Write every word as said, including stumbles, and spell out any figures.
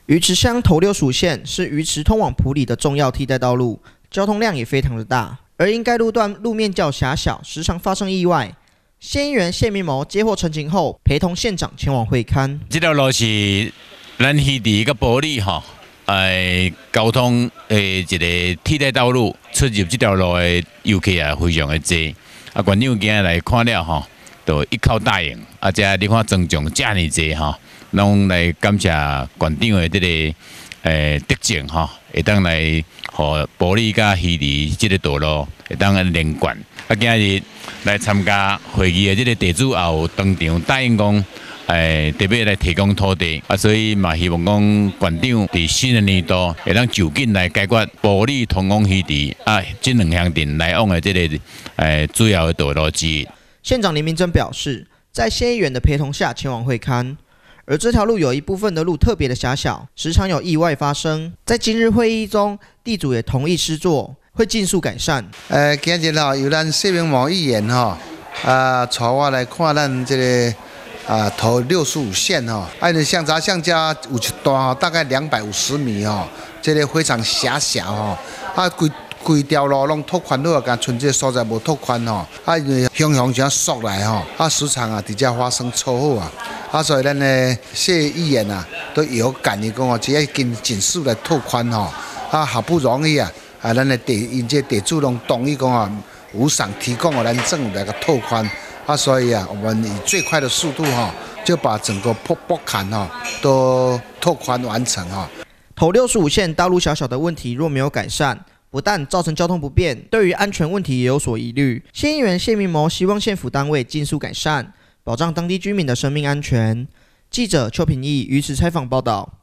鱼池乡头六属线是鱼池通往埔里的重要替代道路，交通量也非常的大。而因该路段路面较狭小，时常发生意外。县议员谢明谋接获陈情后，陪同县长前往会勘。 这条路是咱溪地个埔里吼，诶，交通诶一个替代道路，出入这条路的游客也非常的多。啊，县长今日来看了吼，就一口答应。啊，这你看增长这么多吼，拢来感谢县长的这个诶德政吼，会当来和埔里甲溪地这个道路会当连贯。啊，今日来参加会议的这个地主也有当场答应讲，诶，特别来提供土地，啊，所以嘛希望讲县长伫新的年度会当就近来解决埔里通往溪地啊这两乡镇来往的这个诶主要的道路之一。 县长林明珍表示，在县议员的陪同下前往会勘，而这条路有一部分的路特别的狭小，时常有意外发生。在今日会议中，地主也同意施作，会尽速改善。 呃，今日吼由咱谢明谋议员吼，啊，带我来看咱这个啊头六十五线吼，啊，你相查相加有一段吼，大概两百五十米吼，这个非常狭小吼，啊，规规条路拢拓宽好，但剩这个所在无拓宽吼，啊，因为汹汹这样缩来吼，啊，时常啊，伫遮发生错误啊，啊，所以咱的谢议员啊，都有感于讲哦，只要跟尽速来拓宽吼，啊，好不容易啊。啊，咱的地，因这地主拢同意讲啊，无偿提供了咱政府的一个拓宽啊，所以啊，我们以最快的速度哈、啊，就把整个坡坡坎哈都拓宽完成哈、啊。 头六十五线道路小小的问题若没有改善，不但造成交通不便，对于安全问题也有所疑虑。县议员谢明谋希望县府单位尽速改善，保障当地居民的生命安全。记者邱平义鱼池采访报道。